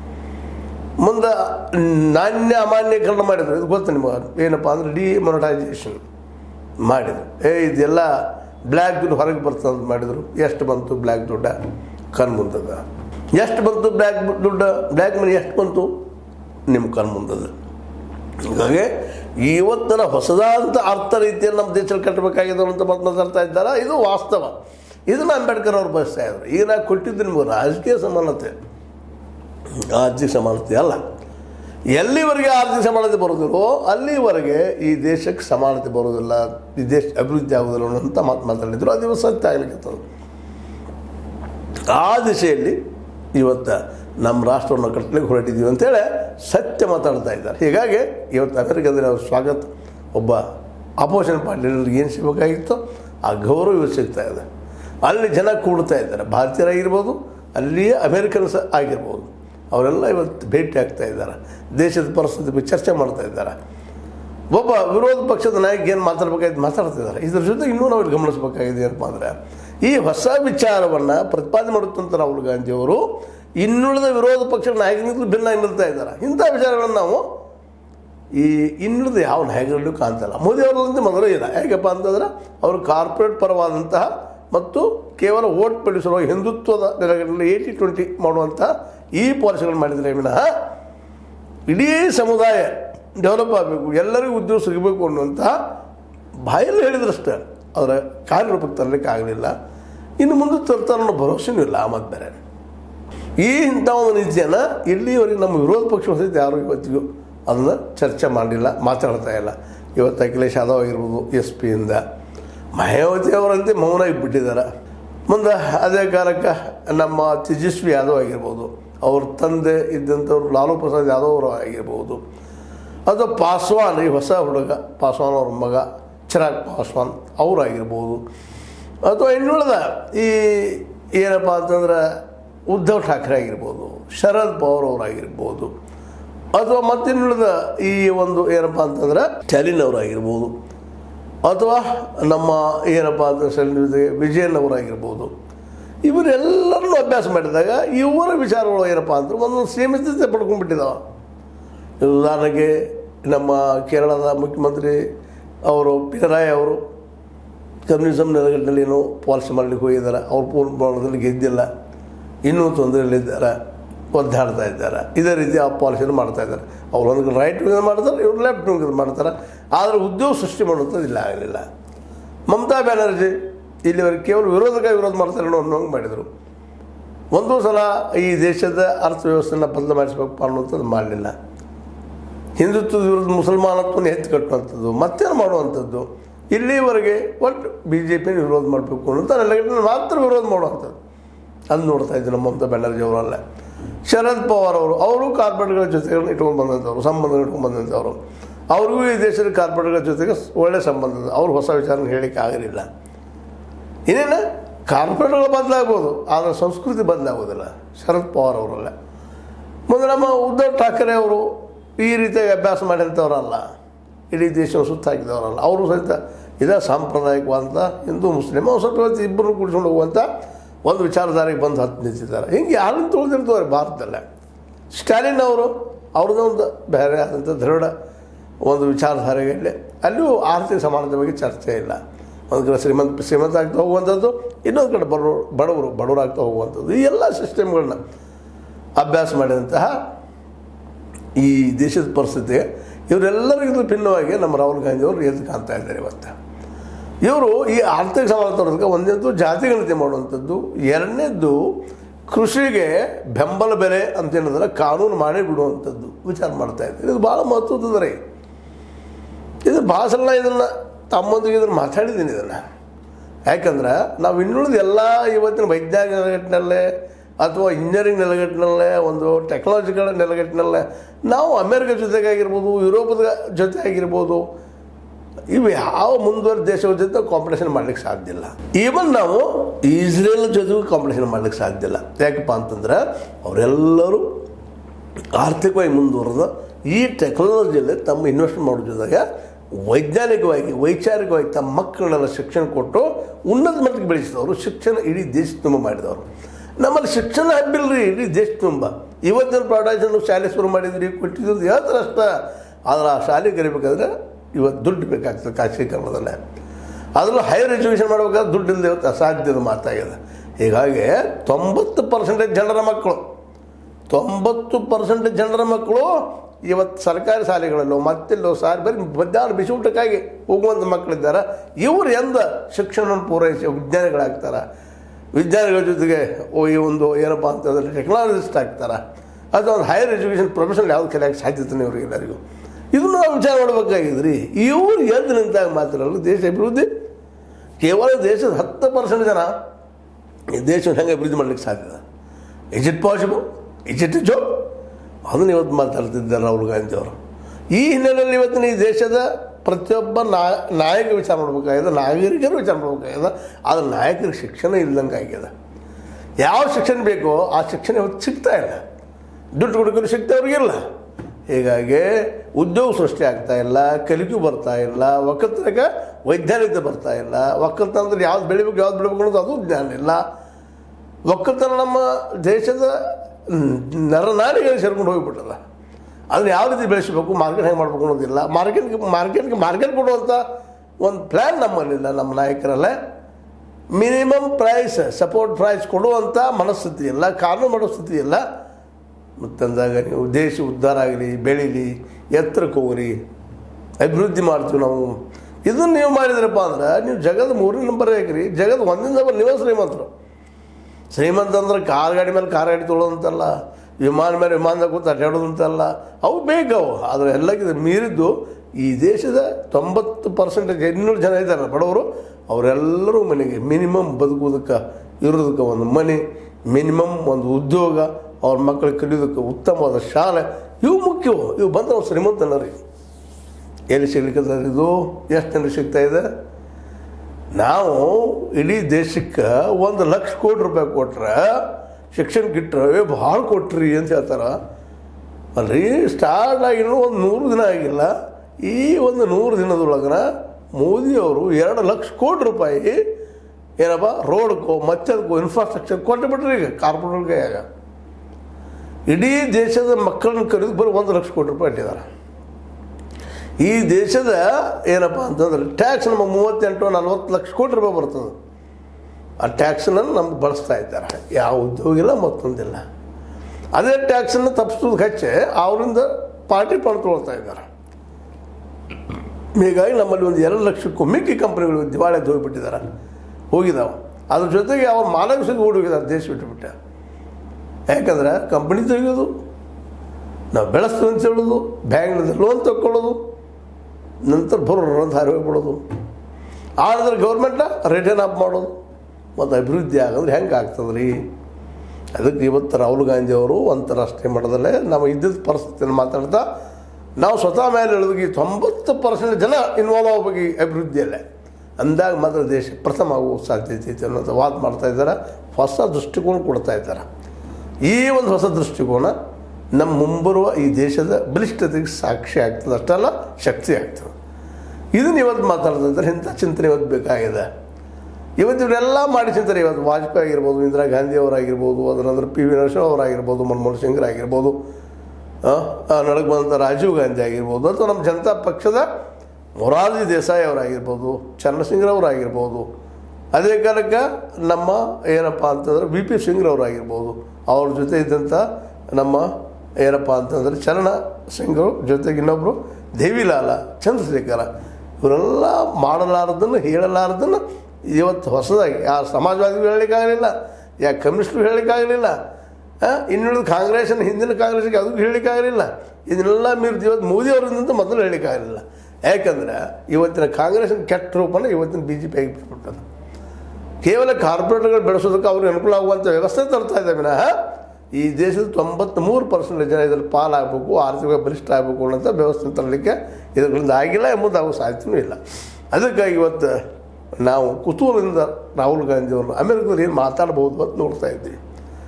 ಮುಂದೆ ನಾಣ್ಯ ಅಮಾನ್ಯೀಕರಣ ಮಾಡಿದರು, ಇದು ಗೊತ್ತು ನಿಮಗೆ. ಏನಪ್ಪ ಅಂದರೆ ಡಿಮಾನಿಟೈಸೇಷನ್ ಮಾಡಿದರು. ಏ ಇದೆಲ್ಲ ಬ್ಲ್ಯಾಕ್ ದುಡ್ಡು ಹೊರಗೆ ಬರ್ತಂತ ಮಾಡಿದರು. ಎಷ್ಟು ಬಂತು ಬ್ಲ್ಯಾಕ್ ದುಡ್ಡ? ಕಣ್ ಮುಂದದ. ಎಷ್ಟು ಬಂತು ಬ್ಲ್ಯಾಕ್ ದುಡ್ಡು, ಬ್ಲ್ಯಾಕ್ ಮನಿ ಎಷ್ಟು ಬಂತು? ನಿಮ್ಮ ಕಣ್ ಮುಂದದ. ಹೀಗಾಗಿ ಇವತ್ತಿನ ಹೊಸದಾದಂಥ ಅರ್ಥ ರೀತಿಯಲ್ಲಿ ನಮ್ಮ ದೇಶದಲ್ಲಿ ಕಟ್ಟಬೇಕಾಗಿದೆ ಅಂತ ಮಾತನಾಡ್ತಾ ಇದ್ದಾರೆ. ಇದು ವಾಸ್ತವ. ಇದನ್ನು ಅಂಬೇಡ್ಕರ್ ಅವರು ಬಯಸ್ತಾ ಇದ್ರು. ಈಗ ನಾವು ಕೊಟ್ಟಿದ್ದು ನಿಮಗೆ ರಾಜಕೀಯ ಸಮಾನತೆ, ಆರ್ಥಿಕ ಸಮಾನತೆ ಅಲ್ಲ. ಎಲ್ಲಿವರೆಗೆ ಆರ್ಥಿಕ ಸಮಾನತೆ ಬರೋದಿಲ್ಲೋ ಅಲ್ಲಿವರೆಗೆ ಈ ದೇಶಕ್ಕೆ ಸಮಾನತೆ ಬರೋದಿಲ್ಲ, ಈ ದೇಶ ಅಭಿವೃದ್ಧಿ ಆಗೋದಿಲ್ಲ ಅನ್ನೋಂಥ ಮಾತು ಮಾತಾಡಿದ್ರು. ಅದು ಇವತ್ತು ಸತ್ಯ ಆಗಲಿಕ್ಕೆ ಆ ದಿಶೆಯಲ್ಲಿ ಇವತ್ತು ನಮ್ಮ ರಾಷ್ಟ್ರವನ್ನು ಕಟ್ಟಲಿಕ್ಕೆ ಹೊರಟಿದ್ದೀವಿ ಅಂತೇಳಿ ಸತ್ಯ ಮಾತಾಡ್ತಾ ಇದ್ದಾರೆ. ಹೀಗಾಗಿ ಇವತ್ತು ಅಮೆರಿಕದಲ್ಲಿ ಅವ್ರ ಸ್ವಾಗತ, ಒಬ್ಬ ಅಪೋಸಿಷನ್ ಪಾರ್ಟಿ ಲೀಡರ್ಗೆ ಏನು ಸಿಗಬೇಕಾಗಿತ್ತು ಆ ಗೌರವ ಇವತ್ತು ಸಿಗ್ತಾ ಇದೆ. ಅಲ್ಲಿ ಜನ ಕೂಡ್ತಾ ಇದ್ದಾರೆ, ಭಾರತೀಯರಾಗಿರ್ಬೋದು, ಅಲ್ಲಿಯೇ ಅಮೇರಿಕನ್ಸ್ ಆಗಿರ್ಬೋದು. ಅವರೆಲ್ಲ ಇವತ್ತು ಭೇಟಿ ಆಗ್ತಾ ಇದ್ದಾರೆ, ದೇಶದ ಪರಿಸ್ಥಿತಿ ಬಗ್ಗೆ ಚರ್ಚೆ ಮಾಡ್ತಾ ಇದ್ದಾರೆ. ಒಬ್ಬ ವಿರೋಧ ಪಕ್ಷದ ನಾಯಕ ಏನು ಮಾತಾಡಬೇಕಾಗಿದ್ದು ಮಾತಾಡ್ತಿದ್ದಾರೆ. ಇದ್ರ ಜೊತೆ ಇನ್ನೂ ನಾವು ಇಲ್ಲಿ ಗಮನಿಸಬೇಕಾಗಿದೆ ಏನಪ್ಪ ಅಂದರೆ, ಈ ಹೊಸ ವಿಚಾರವನ್ನು ಪ್ರತಿಪಾದನೆ ಮಾಡುತ್ತಂತ ರಾಹುಲ್ ಗಾಂಧಿಯವರು ಇನ್ನುಳಿದ ವಿರೋಧ ಪಕ್ಷದ ನಾಯಕನಿಗೂ ಭಿನ್ನಾಗಿ ನಿಲ್ತಾ ಇದ್ದಾರೆ. ಇಂಥ ವಿಚಾರಗಳನ್ನು ನಾವು ಈ ಇನ್ನುಳಿದ ಯಾವ ನಾಯಕರಲ್ಲೂ ಕಾಣ್ತಲ್ಲ. ಮೋದಿ ಅವರಲ್ಲಂತೆ ಮೊದಲೇ ಇಲ್ಲ. ಹೇಗಪ್ಪ ಅಂತಂದ್ರೆ ಅವರು ಕಾರ್ಪೊರೇಟ್ ಪರವಾದಂತಹ ಮತ್ತು ಕೇವಲ ವೋಟ್ ಪಡಿಸುವ ಹಿಂದುತ್ವದ ನೆಲೆಗಳಲ್ಲಿ ಏಯ್ಟಿ ಟ್ವೆಂಟಿ ಮಾಡುವಂತಹ ಈ ಪಾಲಿಸಿಗಳನ್ನು ಮಾಡಿದರೆ ವಿನಃ ಇಡೀ ಸಮುದಾಯ ಡೆವಲಪ್ ಆಗಬೇಕು, ಎಲ್ಲರಿಗೂ ಉದ್ಯೋಗ ಸಿಗಬೇಕು ಅನ್ನುವಂತಹ ಬಾಯಲ್ಲಿ ಹೇಳಿದ್ರಷ್ಟೇ, ಅದರ ಕಾರ್ಯರೂಪಕ್ಕೆ ತರಲಿಕ್ಕೆ ಆಗಲಿಲ್ಲ. ಇನ್ನು ಮುಂದೆ ತರ್ತಾರೆ ಅನ್ನೋ ಭರವಸೆಯೂ ಇಲ್ಲ. ಆ ಮತ್ತು ಬೇರೆ ಈ ಇಂಥ ಒಂದು ನೀತಿಯನ್ನು ಇಲ್ಲಿವರೆಗೆ ನಮ್ಮ ವಿರೋಧ ಪಕ್ಷ ಸಹಿತ ಯಾರು ಇವತ್ತಿಗೂ ಅದನ್ನು ಚರ್ಚೆ ಮಾಡಲಿಲ್ಲ, ಮಾತಾಡ್ತಾ ಇಲ್ಲ. ಇವತ್ತು ಅಖಿಲೇಶ್ ಯಾದವ್ ಆಗಿರ್ಬೋದು ಎಸ್ ಪಿಯಿಂದ, ಮಾಯಾವತಿ ಅವರಂತೆ ಮೌನ ಇಟ್ಬಿಟ್ಟಿದ್ದಾರೆ. ಮುಂದೆ ಅದೇ ಕಾಲಕ್ಕೆ ನಮ್ಮ ತೇಜಸ್ವಿ ಯಾದವ್ ಆಗಿರ್ಬೋದು, ಅವ್ರ ತಂದೆ ಇದ್ದಂಥವ್ರು ಲಾಲು ಪ್ರಸಾದ್ ಯಾದವ್ ಅವರು ಆಗಿರ್ಬೋದು, ಅಥವಾ ಪಾಸ್ವಾನ್ ಈ ಹೊಸ ಹುಡುಗ ಪಾಸ್ವಾನ್ ಅವ್ರ ಮಗ ಚಿರಾಗ್ ಪಾಸ್ವಾನ್ ಅವರಾಗಿರ್ಬೋದು, ಅಥವಾ ಇನ್ನುಳಿದ ಈ ಏನಪ್ಪ ಅಂತಂದ್ರೆ ಉದ್ಧವ್ ಠಾಕ್ರೆ ಆಗಿರ್ಬೋದು, ಶರದ್ ಪವಾರ್ ಅವರಾಗಿರ್ಬೋದು, ಅಥವಾ ಮತ್ತಿನ್ನುಳಿದ ಈ ಒಂದು ಏನಪ್ಪ ಅಂತಂದ್ರೆ ಸ್ಟಾಲಿನ್ ಅವರಾಗಿರ್ಬೋದು, ಅಥವಾ ನಮ್ಮ ಏನಪ್ಪ ಅಂತ ಸ್ಟಾಲಿನ್ ವಿಜಯನ್ ಅವರಾಗಿರ್ಬೋದು, ಇವರೆಲ್ಲರನ್ನೂ ಅಭ್ಯಾಸ ಮಾಡಿದಾಗ ಇವರ ವಿಚಾರಗಳು ಏನಪ್ಪ ಅಂದ್ರೆ ಒಂದೊಂದು ಸೀಮಿತತೆ ಪಡ್ಕೊಂಡ್ಬಿಟ್ಟಿದ್ದಾವೆ. ಉದಾಹರಣೆಗೆ ನಮ್ಮ ಕೇರಳದ ಮುಖ್ಯಮಂತ್ರಿ ಅವರು ಪಿಣರಾಯಿ ಅವರು ಕಮ್ಯುನಿಸಮ್ ನೆಲೆಗಟ್ಟಿನಲ್ಲಿ ಏನೋ ಪಾಲಿಸಿ ಮಾಡಲಿಕ್ಕೆ ಹೋಗಿದ್ದಾರೆ. ಅವ್ರು ಪೂರ್ಣ ಪ್ರಮಾಣದಲ್ಲಿ ಗೆದ್ದಿಲ್ಲ, ಇನ್ನೂ ತೊಂದರೆಯಲ್ಲಿದ್ದಾರೆ, ಒದ್ದಾಡ್ತಾ ಇದ್ದಾರೆ. ಇದೇ ರೀತಿ ಆ ಪಾಲಿಸಿಯನ್ನು ಮಾಡ್ತಾಯಿದ್ದಾರೆ. ಅವ್ರು ಒಂದು ರೈಟ್ ವಿಂಗ್ ಮಾಡ್ತಾರೆ, ಇವ್ರು ಲೆಫ್ಟ್ ವಿಂಗ್ ಮಾಡ್ತಾರೆ. ಆದರೆ ಉದ್ಯೋಗ ಸೃಷ್ಟಿ ಮಾಡುವಂಥದ್ದು ಇಲ್ಲ, ಆಗಲಿಲ್ಲ. ಮಮತಾ ಬ್ಯಾನರ್ಜಿ ಇಲ್ಲಿವರೆಗೆ ಕೇವಲ ವಿರೋಧಕ್ಕೆ ವಿರೋಧ ಮಾಡ್ತಾರೆ ಅನ್ನೋ ಅನ್ನೋಂಗೆ ಮಾಡಿದರು. ಒಂದೂ ಸಲ ಈ ದೇಶದ ಅರ್ಥವ್ಯವಸ್ಥೆಯನ್ನು ಬದಲು ಮಾಡಿಸ್ಬೇಕು ಅನ್ನುವಂಥದ್ದು ಮಾಡಲಿಲ್ಲ. ಹಿಂದುತ್ವದ ವಿರುದ್ಧ ಮುಸಲ್ಮಾನತ್ವವನ್ನು ಎತ್ತಿ ಕಟ್ಟುವಂಥದ್ದು, ಮತ್ತೇನು ಮಾಡುವಂಥದ್ದು, ಇಲ್ಲಿವರೆಗೆ ಒಟ್ಟು ಬಿ ಜೆ ಪಿನ ವಿರೋಧ ಮಾಡಬೇಕು ಅನ್ನೋಂಥ ನೆಲೆಗಟ್ಟಿನಲ್ಲಿ ಮಾತ್ರ ವಿರೋಧ ಮಾಡುವಂಥದ್ದು ಅದು ನೋಡ್ತಾ ಇದ್ದರು ನಮ್ಮ ಮಮತಾ ಬ್ಯಾನರ್ಜಿ ಅವರಲ್ಲ. ಶರದ್ ಪವಾರ್ ಅವರು ಅವರು ಕಾರ್ಪೊರೇಟ್ಗಳ ಜೊತೆಗಳನ್ನ ಇಟ್ಕೊಂಡು ಬಂದಂಥವ್ರು, ಸಂಬಂಧಗಳು ಇಟ್ಕೊಂಡು ಬಂದಂಥವ್ರು. ಅವ್ರಿಗೂ ಈ ದೇಶದ ಕಾರ್ಪೊರೇಟ್ಗಳ ಜೊತೆಗೆ ಒಳ್ಳೆಯ ಸಂಬಂಧ, ಅವ್ರು ಹೊಸ ವಿಚಾರನ ಹೇಳಲಿಕ್ಕೆ ಆಗಲಿಲ್ಲ. ಇನ್ನೇನು ಕಾರ್ಪೊರೇಟ್ಗಳು ಬದಲಾಗ್ಬೋದು, ಆದರೆ ಸಂಸ್ಕೃತಿ ಬದಲಾಗೋದಿಲ್ಲ. ಶರದ್ ಪವಾರ್ ಅವರಲ್ಲ. ಮುಂದೆ ನಮ್ಮ ಉದ್ಧವ್ ಠಾಕ್ರೆ ಅವರು ಈ ರೀತಿಯಾಗಿ ಅಭ್ಯಾಸ ಮಾಡಿದಂಥವ್ರಲ್ಲ, ಇಡೀ ದೇಶವನ್ನು ಸುತ್ತಾಕಿದವರಲ್ಲ. ಅವರು ಸಹಿತ ಇದೇ ಸಾಂಪ್ರದಾಯಿಕವಾದಂಥ ಹಿಂದೂ ಮುಸ್ಲಿಮ್ ಅವ್ರು ಸ್ವಲ್ಪ ಇಬ್ಬರು ಕೂಡಿಸ್ಕೊಂಡು ಹೋಗುವಂಥ ಒಂದು ವಿಚಾರಧಾರೆಗೆ ಬಂದು ಹತ್ತು ನಿಂತಿದ್ದಾರೆ. ಹಿಂಗೆ ಯಾರನ್ನು ತೊಳೆದಿರ್ತಾರೆ ಭಾರತದಲ್ಲೇ. ಸ್ಟಾಲಿನ್ ಅವರು ಅವ್ರದ್ದೇ ಒಂದು ಬೇರೆ ಆದಂಥ ದೃಢ ಒಂದು ವಿಚಾರಧಾರೆಯಲ್ಲಿ ಅಲ್ಲಿಯೂ ಆರ್ಥಿಕ ಸಮಾನತೆ ಬಗ್ಗೆ ಚರ್ಚೆ ಇಲ್ಲ. ಒಂದು ಕಡೆ ಶ್ರೀಮಂತ ಶ್ರೀಮಂತ ಆಗ್ತಾ ಹೋಗುವಂಥದ್ದು, ಇನ್ನೊಂದು ಕಡೆ ಬಡವರು ಬಡವರು ಬಡವರಾಗ್ತಾ ಹೋಗುವಂಥದ್ದು, ಈ ಎಲ್ಲ ಸಿಸ್ಟಮ್ಗಳನ್ನ ಅಭ್ಯಾಸ ಮಾಡಿದಂತಹ ಈ ದೇಶದ ಪರಿಸ್ಥಿತಿಗೆ ಇವರೆಲ್ಲರಿಗಿಂತ ಭಿನ್ನವಾಗಿ ನಮ್ಮ ರಾಹುಲ್ ಗಾಂಧಿ ಅವರು ಎದ್ದು ಕಾಣ್ತಾ ಇದ್ದಾರೆ ಇವತ್ತು. ಇವರು ಈ ಆರ್ಥಿಕ ಸಮಾನತೆ ಒಂದನೇದ್ದು ಜಾತಿ ಗಣತಿ ಮಾಡುವಂಥದ್ದು, ಎರಡನೇದ್ದು ಕೃಷಿಗೆ ಬೆಂಬಲ ಬೆಲೆ ಅಂತ ಹೇಳಿದ್ರೆ ಕಾನೂನು ಮಾಡಿ ಬಿಡುವಂಥದ್ದು ವಿಚಾರ ಮಾಡ್ತಾ ಇದ್ದಾರೆ. ಇದು ಭಾಳ ಮಹತ್ವದ ರೀ. ಇದು ಭಾಳ ಸಲ ಇದನ್ನು ತಮ್ಮೊಂದಿಗೆ ಇದನ್ನು ಮಾತಾಡಿದ್ದೀನಿ ಇದನ್ನು. ಯಾಕಂದ್ರೆ ನಾವು ಇನ್ನುಳಿದ ಎಲ್ಲ ಇವತ್ತಿನ ವೈಜ್ಞಾನಿಕ ನೆಲೆಗಟ್ಟಿನಲ್ಲೇ ಅಥವಾ ಇಂಜಿನಿಯರಿಂಗ್ ನೆಲೆಗಟ್ಟಿನಲ್ಲೇ ಒಂದು ಟೆಕ್ನಾಲಜಿಕಲ್ ನೆಲೆಗಟ್ಟಿನಲ್ಲೇ ನಾವು ಅಮೇರಿಕ ಜೊತೆಗಾಗಿರ್ಬೋದು, ಯುರೋಪದ ಜೊತೆ ಆಗಿರ್ಬೋದು, ಇವು ಯಾವ ಮುಂದುವರೆದ ದೇಶಗಳ ಜೊತೆ ಕಾಂಪಿಟೇಷನ್ ಮಾಡಲಿಕ್ಕೆ ಸಾಧ್ಯ ಇಲ್ಲ. ಈವನ್ ನಾವು ಇಸ್ರೇಲ್ ಜೊತೆಗೂ ಕಾಂಪಿಟೇಷನ್ ಮಾಡಲಿಕ್ಕೆ ಸಾಧ್ಯ ಇಲ್ಲ. ಯಾಕಪ್ಪ ಅಂತಂದ್ರೆ ಅವರೆಲ್ಲರೂ ಆರ್ಥಿಕವಾಗಿ ಮುಂದುವರೆದ ಈ ಟೆಕ್ನಾಲಜಿಯಲ್ಲಿ ತಮ್ಮ ಇನ್ವೆಸ್ಟ್ ಮಾಡೋ ಜೊತೆಗೆ ವೈಜ್ಞಾನಿಕವಾಗಿ ವೈಚಾರಿಕವಾಗಿ ತಮ್ಮ ಮಕ್ಕಳನ್ನೆಲ್ಲ ಶಿಕ್ಷಣ ಕೊಟ್ಟು ಉನ್ನತ ಮಟ್ಟಕ್ಕೆ ಬೆಳೆಸಿದವರು, ಶಿಕ್ಷಣ ಇಡೀ ದೇಶ ತುಂಬ ಮಾಡಿದವರು. ನಮ್ಮಲ್ಲಿ ಶಿಕ್ಷಣ ಹಬ್ಬಿಲ್ರಿ ಇಡೀ ದೇಶ ತುಂಬ. ಇವತ್ತಿನ ಪ್ರಾಡಕ್ಟ್ ಶಾಲೆ ಶುರು ಮಾಡಿದ್ರಿ, ಕೊಟ್ಟಿದ್ದು ಹೇಳ್ತಾರೆ ಅಷ್ಟ. ಆದರೆ ಆ ಶಾಲೆ ಕರಿಬೇಕಾದ್ರೆ ಇವತ್ತು ದುಡ್ಡು ಬೇಕಾಗ್ತದೆ ಖಾಸಗೀಕರಣದಲ್ಲೇ. ಅದರಲ್ಲೂ ಹೈಯರ್ ಎಜುಕೇಷನ್ ಮಾಡಬೇಕಾದ್ರೆ ದುಡ್ಡು ಇಲ್ಲದೆ ಇವತ್ತು ಅಸಾಧ್ಯದ ಮಾತಾಗಿದೆ. ಹೀಗಾಗಿ ತೊಂಬತ್ತು ಪರ್ಸೆಂಟೇಜ್ ಜನರ ಮಕ್ಕಳು ತೊಂಬತ್ತು ಪರ್ಸೆಂಟೇಜ್ ಜನರ ಮಕ್ಕಳು ಇವತ್ತು ಸರ್ಕಾರಿ ಶಾಲೆಗಳಲ್ಲೋ ಮತ್ತೆಲ್ಲೋ ಸಾರಿ ಬರೀ ಮಧ್ಯಾಹ್ನ ಬಿಸಿ ಊಟಕ್ಕಾಗಿ ಹೋಗುವಂಥ ಮಕ್ಕಳಿದ್ದಾರೆ. ಇವರು ಎಂದ ಶಿಕ್ಷಣವನ್ನು ಪೂರೈಸಿ ವಿಜ್ಞಾನಿಗಳಾಗ್ತಾರೆ, ವಿಜ್ಞಾನಿಗಳ ಜೊತೆಗೆ ಓ ಈ ಒಂದು ಏನಪ್ಪ ಅಂತಂದರೆ ಟೆಕ್ನಾಲಜಿಸ್ಟ್ ಆಗ್ತಾರೆ, ಅಥವಾ ಒಂದು ಹೈಯರ್ ಎಜುಕೇಷನ್ ಪ್ರೊಫೆಷನಲ್ ಯಾವುದು ಕಲಿಯೋಕ್ಕೆ ಸಾಧ್ಯತೆ ಇವರಿಗೆಲ್ಲರಿಗೂ. ಇದನ್ನು ನಾವು ವಿಚಾರ ಮಾಡಬೇಕಾಗಿದ್ರಿ. ಇವರು ಎದ್ದು ನಿಂತಾಗ ಮಾತ್ರ ದೇಶ ಅಭಿವೃದ್ಧಿ. ಕೇವಲ ದೇಶದ ಹತ್ತು ಪರ್ಸೆಂಟ್ ಜನ ಈ ದೇಶವನ್ನು ಹೆಂಗೆ ಅಭಿವೃದ್ಧಿ ಮಾಡಲಿಕ್ಕೆ ಸಾಧ್ಯ? Is it possible? Is it ಜೋ? ಅದನ್ನು ಇವತ್ತು ಮಾತಾಡ್ತಿದ್ದಾರೆ ರಾಹುಲ್ ಗಾಂಧಿ ಅವರು. ಈ ಹಿನ್ನೆಲೆಯಲ್ಲಿ ಇವತ್ತಿನ ಈ ದೇಶದ ಪ್ರತಿಯೊಬ್ಬ ನಾಯಕ ವಿಚಾರ ಮಾಡಬೇಕಾಗಿದೆ, ನಾಗರಿಕರು ವಿಚಾರ ಮಾಡಬೇಕಾಗಿದೆ. ಆದರೆ ನಾಯಕರಿಗೆ ಶಿಕ್ಷಣ ಇಲ್ಲದಂಗೆ ಆಗಿದೆ. ಯಾವ ಶಿಕ್ಷಣ ಬೇಕೋ ಆ ಶಿಕ್ಷಣ ಇವತ್ತು ಸಿಗ್ತಾ ಇಲ್ಲ. ದುಡ್ಡು ಹುಡುಗರು ಸಿಗ್ತವ್ರಿಗಿಲ್ಲ. ಹೀಗಾಗಿ ಉದ್ಯೋಗ ಸೃಷ್ಟಿ ಆಗ್ತಾ ಇಲ್ಲ, ಕಲಿಕೆ ಬರ್ತಾ ಇಲ್ಲ, ಒಕ್ಕಲ್ತನಕ್ಕೆ ವೈಜ್ಞಾನಿಕತೆ ಬರ್ತಾ ಇಲ್ಲ. ಒಕ್ಕಲ್ತನ ಅಂದ್ರೆ ಯಾವ್ದು ಬೆಳಿಬೇಕು ಯಾವ್ದು ಬೆಳಿಬೇಕು ಅನ್ನೋದು ಅದು ಜ್ಞಾನ ಇಲ್ಲ. ಒಕ್ಕಲ್ತನ ನಮ್ಮ ದೇಶದ ನರನಾಡಿಗಳಿಗೆ ಸೇರ್ಕೊಂಡು ಹೋಗಿಬಿಟ್ಟಲ್ಲ. ಅದನ್ನು ಯಾವ ರೀತಿ ಬೆಳೆಸಬೇಕು, ಮಾರ್ಕೆಟ್ ಹೆಂಗೆ ಮಾಡಬೇಕು ಅನ್ನೋದಿಲ್ಲ. ಮಾರ್ಕೆಟ್ಗೆ ಮಾರ್ಕೆಟ್ಗೆ ಮಾರ್ಕೆಟ್ ಕೊಡುವಂಥ ಒಂದು ಪ್ಲ್ಯಾನ್ ನಮ್ಮಲ್ಲಿಲ್ಲ, ನಮ್ಮ ನಾಯಕರಲ್ಲೇ. ಮಿನಿಮಮ್ ಪ್ರೈಸ್, ಸಪೋರ್ಟ್ ಪ್ರೈಸ್ ಕೊಡುವಂಥ ಮನಸ್ಥಿತಿ ಇಲ್ಲ, ಕಾನೂನು ಮಾಡೋ ಸ್ಥಿತಿ ಇಲ್ಲ. ಮತ್ತಂದಾಗ ನೀವು ದೇಶ ಉದ್ಧಾರ ಆಗಲಿ, ಬೆಳೀಲಿ, ಎತ್ತರಕ್ಕೆ ಹೋಗ್ರಿ, ಅಭಿವೃದ್ಧಿ ಮಾಡ್ತೀವಿ ನಾವು. ಇದನ್ನು ನೀವು ಮಾಡಿದ್ರಪ್ಪ ಅಂದ್ರೆ ನೀವು ಜಗದ ಮೂರನೇ ನಂಬರ್ ಆಗಿರಿ, ಜಗದ ಒಂದನೇ ನಂಬರ್ ನೀವೇ ಶ್ರೀಮಂತರು. ಶ್ರೀಮಂತ ಅಂದ್ರೆ ಕಾರ್ ಗಾಡಿ ಮೇಲೆ ಕಾರ್ ಗಾಡಿ ತೊಗೊಳ್ಳೋದಂತಲ್ಲ, ವಿಮಾನ ಮೇಲೆ ವಿಮಾನದಾಗ ಕೂತು ಅಡ್ಡಾಡೋದಂತಲ್ಲ, ಅವು ಬೇಕವು. ಆದರೆ ಎಲ್ಲಕ್ಕಿಂತ ಮೀರಿದ್ದು ಈ ದೇಶದ ತೊಂಬತ್ತು ಪರ್ಸೆಂಟೇಜ್ ಇನ್ನೂರು ಜನ ಇದ್ದಾರೆ ಬಡವರು, ಅವರೆಲ್ಲರೂ ಮನೆಗೆ ಮಿನಿಮಮ್ ಬದುಕೋದಕ್ಕೆ ಇರೋದಕ್ಕೆ ಒಂದು ಮನೆ, ಮಿನಿಮಮ್ ಒಂದು ಉದ್ಯೋಗ, ಅವ್ರ ಮಕ್ಕಳಿಗೆ ಕಲಿಯೋದಕ್ಕೆ ಉತ್ತಮವಾದ ಶಾಲೆ, ಇವು ಮುಖ್ಯವು. ಇವು ಬಂದ್ರೆ ಅವ್ರು ಶ್ರೀಮಂತನ ರೀ. ಎಲ್ಲಿ ಸಿಗ್ಲಿಕ್ಕೆ ಇದು ಎಷ್ಟು ಜನರಿಗೆ ಸಿಗ್ತಾಯಿದೆ? ನಾವು ಇಡೀ ದೇಶಕ್ಕೆ ಒಂದು ಲಕ್ಷ ಕೋಟಿ ರೂಪಾಯಿ ಕೊಟ್ರೆ ಶಿಕ್ಷಣಕ್ಕೆ ಇಟ್ಟರೆ ಭಾಳ ಕೊಟ್ರಿ ಅಂತ ಹೇಳ್ತಾರೆ ಅಲ್ರಿ. ಸ್ಟಾರ್ಟ್ ಆಗಿನೂ ಒಂದು ನೂರು ದಿನ ಆಗಿಲ್ಲ. ಈ ಒಂದು ನೂರು ದಿನದೊಳಗನ ಮೋದಿಯವರು ಎರಡು ಲಕ್ಷ ಕೋಟಿ ರೂಪಾಯಿ ಏನಪ್ಪ ರೋಡ್ಕೋ ಮತ್ತದಕ್ಕೋ ಇನ್ಫ್ರಾಸ್ಟ್ರಕ್ಚರ್ ಕೊಟ್ಟು ಬಿಟ್ರಿ. ಈಗ ಕಾರ್ಪೊರೇಟ್ಗೆ ಆಗ ಇಡೀ ದೇಶದ ಮಕ್ಕಳನ್ನ ಕರೆದು ಬರೀ ಒಂದು ಲಕ್ಷ ಕೋಟಿ ರೂಪಾಯಿ ಇಟ್ಟಿದ್ದಾರೆ. ಈ ದೇಶದ ಏನಪ್ಪ ಅಂತಂದ್ರೆ ಟ್ಯಾಕ್ಸ್ ನಮಗೆ ಮೂವತ್ತೆಂಟು ನಲ್ವತ್ತು ಲಕ್ಷ ಕೋಟಿ ರೂಪಾಯಿ ಬರ್ತದೆ. ಆ ಟ್ಯಾಕ್ಸನ್ನು ನಮ್ಗೆ ಬಳಸ್ತಾ ಇದ್ದಾರೆ. ಯಾವ ಉದ್ಯೋಗ ಇಲ್ಲ, ಮತ್ತೊಂದಿಲ್ಲ. ಅದೇ ಟ್ಯಾಕ್ಸನ್ನು ತಪ್ಪಿಸೋದಕ್ಕೆ ಹಚ್ಚೆ ಅವರಿಂದ ಪಾರ್ಟಿ ಫಂಡ್ ತೊಗೊಳ್ತಾ ಇದ್ದಾರೆ. ಹೀಗಾಗಿ ನಮ್ಮಲ್ಲಿ ಒಂದು ಎರಡು ಲಕ್ಷಕ್ಕೂ ಮಿಕ್ಕಿ ಕಂಪ್ನಿಗಳು ದಿವಾಳಿ ಹೋಗಿಬಿಟ್ಟಿದ್ದಾರೆ, ಹೋಗಿದ್ದಾವೆ. ಅದ್ರ ಜೊತೆಗೆ ಅವ್ರ ಮಾಲಕ ಸಹ ಓಡಿ ಹೋಗಿದ್ದಾರೆ ದೇಶ ಬಿಟ್ಟುಬಿಟ್ಟೆ. ಯಾಕಂದ್ರೆ ಕಂಪ್ನಿ ತೆಗೆಯೋದು, ನಾವು ಬೆಳೆಸ್ತೀವಿ ಅಂತ ಹೇಳೋದು, ಬ್ಯಾಂಕ್ನಿಂದ ಲೋನ್ ತಗೊಳ್ಳೋದು, ನಂತರ ಬರೋರು ಅಂತ ಹಾರಿ ಹೋಗ್ಬಿಡೋದು. ಆದರೆ ಗೌರ್ಮೆಂಟ್ನ ರಿಟರ್ನ್ ಅಪ್ ಮಾಡೋದು, ಮತ್ತು ಅಭಿವೃದ್ಧಿ ಆಗೋದ್ರೆ ಹೆಂಗೆ ಆಗ್ತದೆ ರೀ? ಅದಕ್ಕೆ ಇವತ್ತು ರಾಹುಲ್ ಗಾಂಧಿ ಅವರು ಅಂತಾರಾಷ್ಟ್ರೀಯ ಮಟ್ಟದಲ್ಲೇ ನಾವು ಇದ್ದಿದ್ದ ಪರಿಸ್ಥಿತಿಯನ್ನು ಮಾತಾಡ್ತಾ ನಾವು ಸ್ವತಃ ಮೇಲೆ ಹೇಳಿದ್ವಿ ತೊಂಬತ್ತು ಪರ್ಸೆಂಟ್ ಜನ ಇನ್ವಾಲ್ವ್ ಆಗಬೇಕು ಈ ಅಭಿವೃದ್ಧಿಯಲ್ಲೇ, ಅಂದಾಗ ಮಾತ್ರ ದೇಶ ಪ್ರಥಮ ಆಗುವ ಸಾಧ್ಯತೆ ಐತೆ ಅನ್ನೋದು ವಾದ ಮಾಡ್ತಾ ಇದ್ದಾರೆ. ಹೊಸ ದೃಷ್ಟಿಕೋನ ಕೊಡ್ತಾ ಇದ್ದಾರೆ. ಈ ಒಂದು ಹೊಸ ದೃಷ್ಟಿಕೋನ ನಮ್ಮ ಮುಂಬರುವ ಈ ದೇಶದ ಬಲಿಷ್ಠತೆಗೆ ಸಾಕ್ಷಿ ಆಗ್ತದೆ, ಅಷ್ಟಲ್ಲ ಶಕ್ತಿ ಆಗ್ತದೆ. ಇದನ್ನು ಇವತ್ತು ಮಾತಾಡ್ತಿದ್ದಾರೆ. ಇಂಥ ಚಿಂತನೆ ಇವತ್ತು ಬೇಕಾಗಿದೆ. ಇವತ್ತು ಇವರೆಲ್ಲ ಮಾಡಿ ಚಿಂತನೆ ಇವತ್ತು ವಾಜಪೇಯಿ ಆಗಿರ್ಬೋದು, ಇಂದಿರಾ ಗಾಂಧಿ ಅವರಾಗಿರ್ಬೋದು, ಅದರ ನಂತರ ಪಿ ವಿ ನರಸಿಂಹ ಅವರಾಗಿರ್ಬೋದು, ಮನಮೋಹನ್ ಸಿಂಗ್ ಆಗಿರ್ಬೋದು, ನಡಕ್ಕೆ ಬಂದಂಥ ರಾಜೀವ್ ಗಾಂಧಿ ಆಗಿರ್ಬೋದು, ಅಥವಾ ನಮ್ಮ ಜನತಾ ಪಕ್ಷದ ಮೊರಾರ್ಜಿ ದೇಸಾಯಿ ಅವರಾಗಿರ್ಬೋದು, ಚರಣಸಿಂಗ್ರವರಾಗಿರ್ಬೋದು, ಅದೇ ಕಾಲಕ್ಕೆ ನಮ್ಮ ಏನಪ್ಪ ಅಂತಂದ್ರೆ ವಿ ಪಿ ಸಿಂಗ್ರವರಾಗಿರ್ಬೋದು, ಅವ್ರ ಜೊತೆ ಇದ್ದಂಥ ನಮ್ಮ ಏನಪ್ಪ ಅಂತಂದರೆ ಚರಣ ಸಿಂಗ್ರು, ಜೊತೆಗೆ ಇನ್ನೊಬ್ಬರು ದೇವಿಲಾಲ, ಚಂದ್ರಶೇಖರ, ಇವರೆಲ್ಲ ಮಾಡಲಾರದನ್ನು ಹೇಳಲಾರದನ್ನು ಇವತ್ತು ಹೊಸದಾಗಿ ಆ ಸಮಾಜವಾದಿಗಳು ಹೇಳಲಿಕ್ಕಾಗಲಿಲ್ಲ, ಯಾ ಕಮ್ಯುನಿಸ್ಟ್ರು ಹೇಳಲಿಕ್ಕಾಗಲಿಲ್ಲ, ಇನ್ನುಳಿದ ಕಾಂಗ್ರೆಸ್ನ ಹಿಂದಿನ ಕಾಂಗ್ರೆಸ್ಗೆ ಅದಕ್ಕೂ ಹೇಳಲಿಕ್ಕಾಗಲಿಲ್ಲ. ಇದನ್ನೆಲ್ಲ ಮೀರಿದ ಇವತ್ತು ಮೋದಿಯವರಿಂದ ಮೊದಲು ಹೇಳಲಿಕ್ಕಾಗಲಿಲ್ಲ. ಯಾಕಂದರೆ ಇವತ್ತಿನ ಕಾಂಗ್ರೆಸ್ನ ಕೆಟ್ಟ ರೂಪನ ಇವತ್ತಿನ ಬಿ ಜೆ ಪಿ ಆಗಿಬಿಟ್ಬಿಡ್ತಾರೆ. ಕೇವಲ ಕಾರ್ಪೊರೇಟ್ಗಳು ಬೆಳೆಸೋದಕ್ಕೆ ಅವ್ರಿಗೆ ಅನುಕೂಲ ಆಗುವಂಥ ವ್ಯವಸ್ಥೆ ತರ್ತಾ ಇದೆ ವಿನಃ ಈ ದೇಶದ ತೊಂಬತ್ತ್ಮೂರು ಪರ್ಸೆಂಟ್ ಜನ ಇದರಲ್ಲಿ ಪಾಲಾಗಬೇಕು, ಆರ್ಥಿಕ ಬಲಿಷ್ಠ ಆಗಬೇಕು ಅನ್ನೋಂಥ ವ್ಯವಸ್ಥೆ ತರಲಿಕ್ಕೆ ಇದರಿಂದ ಆಗಿಲ್ಲ ಎಂಬುದು ಆಗೋ ಸಾಧ್ಯತೆಯೂ ಇಲ್ಲ. ಅದಕ್ಕಾಗಿ ಇವತ್ತು ನಾವು ಕುತೂಹಲದಿಂದ ರಾಹುಲ್ ಗಾಂಧಿ ಅವರು ಅಮೆರಿಕದಲ್ಲಿ ಏನು ಮಾತಾಡ್ಬೋದು ಅಂತ ನೋಡ್ತಾ ಇದ್ದೀವಿ.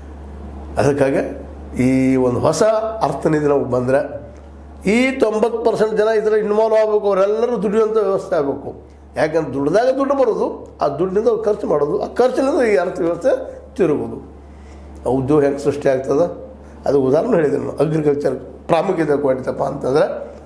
ಅದಕ್ಕಾಗಿ ಈ ಒಂದು ಹೊಸ ಅರ್ಥನಿಧಿ ನಾವು ಬಂದರೆ ಈ ತೊಂಬತ್ತು ಪರ್ಸೆಂಟ್ ಜನ ಇದರ ಇನ್ವಾಲ್ವ್ ಆಗಬೇಕು, ಅವರೆಲ್ಲರೂ ದುಡಿಯುವಂಥ ವ್ಯವಸ್ಥೆ ಆಗಬೇಕು. ಯಾಕಂದ್ರೆ ದುಡ್ದಾಗ ದುಡ್ಡು ಬರೋದು, ಆ ದುಡ್ಡಿನಿಂದ ಅವ್ರು ಖರ್ಚು ಮಾಡೋದು, ಆ ಖರ್ಚಿನಿಂದ ಈ ಅರ್ಥವ್ಯವಸ್ಥೆ ತಿರುಗೋದು. ಉದ್ಯೋಗ ಹೆಂಗೆ ಸೃಷ್ಟಿ ಆಗ್ತದೆ ಅದು ಉದಾಹರಣೆ ಹೇಳಿದ್ದೀನಿ ನಾನು. ಅಗ್ರಿಕಲ್ಚರ್ ಪ್ರಾಮುಖ್ಯತೆ ಕೊಡಿತಪ್ಪ ಅಂತಂದರೆ,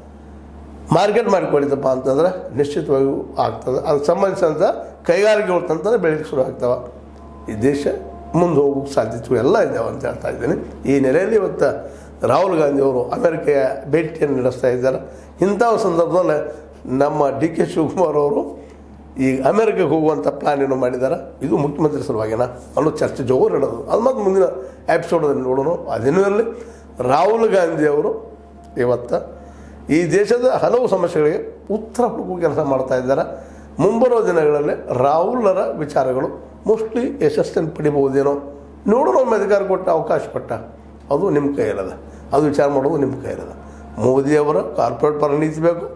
ಮಾರ್ಕೆಟ್ ಮಾಡಿ ಕೊಡಿತಪ್ಪ ಅಂತಂದ್ರೆ ನಿಶ್ಚಿತವಾಗಿ ಆಗ್ತದೆ. ಅದಕ್ಕೆ ಸಂಬಂಧಿಸಿದಂಥ ಕೈಗಾರಿಕೆಗಳು ತಂತಂದ್ರೆ ಬೆಳೀಲಿಕ್ಕೆ ಶುರು ಆಗ್ತವೆ. ಈ ದೇಶ ಮುಂದೆ ಹೋಗೋಕ್ಕೆ ಸಾಧ್ಯತೆಗಳು ಎಲ್ಲ ಇದ್ದಾವೆ ಅಂತ ಹೇಳ್ತಾ ಇದ್ದೀನಿ. ಈ ನೆಲೆಯಲ್ಲಿ ಇವತ್ತು ರಾಹುಲ್ ಗಾಂಧಿ ಅವರು ಅಮೆರಿಕೆಯ ಭೇಟಿಯನ್ನು ನಡೆಸ್ತಾ ಇದ್ದಾರೆ. ಇಂಥ ಸಂದರ್ಭದಲ್ಲಿ ನಮ್ಮ ಡಿ ಕೆ ಶಿವಕುಮಾರ್ ಅವರು ಈ ಅಮೆರಿಕಕ್ಕೆ ಹೋಗುವಂಥ ಪ್ಲ್ಯಾನ್ ಏನೋ ಮಾಡಿದ್ದಾರೆ. ಇದು ಮುಖ್ಯಮಂತ್ರಿ ಸಲುವಾಗಿನ ಅನ್ನೋ ಚರ್ಚೆ ಜೋರು ನಡೆದು ಅದು ಮತ್ತು ಮುಂದಿನ ಎಪಿಸೋಡಲ್ಲಿ ನೋಡೋಣ. ಅದೇನೂ ಇರಲಿ, ರಾಹುಲ್ ಗಾಂಧಿ ಅವರು ಇವತ್ತು ಈ ದೇಶದ ಹಲವು ಸಮಸ್ಯೆಗಳಿಗೆ ಉತ್ತರ ಹುಡುಕುವ ಕೆಲಸ ಮಾಡ್ತಾ ಇದ್ದಾರೆ. ಮುಂಬರುವ ದಿನಗಳಲ್ಲಿ ರಾಹುಲರ ವಿಚಾರಗಳು ಮೋಸ್ಟ್ಲಿ ಯಶಸ್ಸನ್ನು ಪಡಿಬಹುದೇನೋ ನೋಡೋಣ. ಒಮ್ಮೆ ಅಧಿಕಾರ ಕೊಟ್ಟ, ಅವಕಾಶ ಕೊಟ್ಟ, ಅದು ನಿಮ್ಮ ಕೈಯಲ್ಲದ, ಅದು ವಿಚಾರ ಮಾಡೋದು ನಿಮ್ಮ ಕೈಯಲ್ಲದ. ಮೋದಿಯವರ ಕಾರ್ಪೊರೇಟ್ ಪರ ನೀತಿ ಬೇಕು,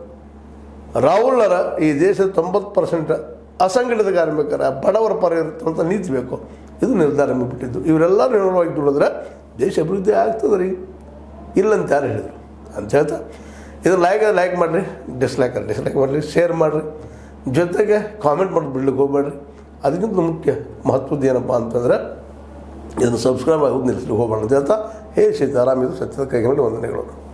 ರಾಹುಲರ ಈ ದೇಶದ ತೊಂಬತ್ತು ಪರ್ಸೆಂಟ್ ಅಸಂಘಟಿತ ಕಾರ್ಮಿಕರ ಬಡವರ ಪರ ಇರುತ್ತಂಥ ನೀತಿ ಬೇಕು. ಇದು ನಿರ್ಧಾರ ಬಿಟ್ಟಿದ್ದು. ಇವರೆಲ್ಲರೂ ನಿರ್ಣಯವಾಗಿ ದುಡಿದ್ರೆ ದೇಶ ಅಭಿವೃದ್ಧಿ ಆಗ್ತದೆ ರೀ, ಇಲ್ಲಂತ ಯಾರು ಹೇಳಿದರು ಅಂತ ಹೇಳ್ತಾ ಇದನ್ನು ಲೈಕ್ ಲೈಕ್ ಮಾಡಿರಿ, ಡಿಸ್ಲೈಕ್ ಡಿಸ್ಲೈಕ್ ಮಾಡಿರಿ, ಶೇರ್ ಮಾಡಿರಿ, ಜೊತೆಗೆ ಕಾಮೆಂಟ್ ಮಾಡಿ ಬಿಡ್ಲಿಕ್ಕೆ ಹೋಗ್ಬೇಡ್ರಿ. ಅದಕ್ಕಿಂತ ಮುಖ್ಯ ಮಹತ್ವದ್ದು ಏನಪ್ಪ ಅಂತಂದರೆ ಇದನ್ನು ಸಬ್ಸ್ಕ್ರೈಬ್ ಆಗೋದು ನಿಲ್ಲಿಸ್ಲಿಕ್ಕೆ ಹೋಗ್ಬಾರ್ದು ಅಂತ ಹೇಳ್ತಾ ಹೇ ಸೀತಾರಾಮ್, ಇದು ಸತ್ಯದ ಕೈಗೊಂಡು ವಂದನೆಗಳು.